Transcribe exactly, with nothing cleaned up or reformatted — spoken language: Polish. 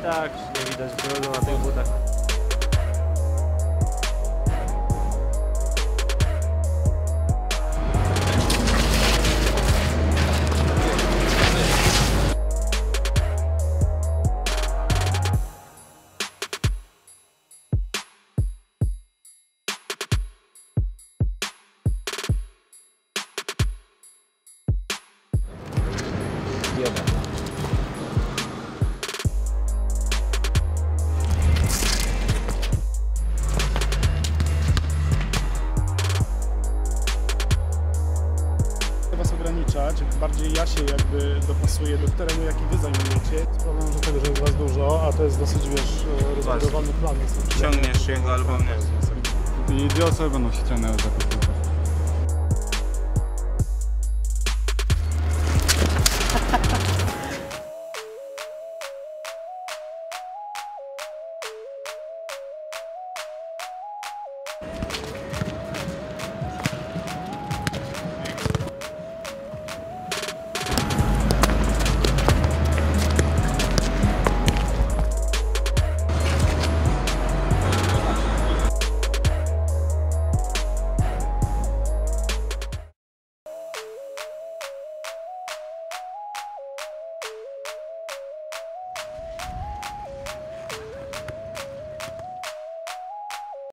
tak, nie widać bronu na tych butach. Jeden. Was ograniczać, bardziej ja się jakby dopasuję do terenu, jaki wy zajmujecie. Sprawą, że tego, że jest was dużo, a to jest dosyć, wiesz, rozbudowany plan. Ciągniesz jego albo mnie. I dwie osoby będą się ciągnęły za to.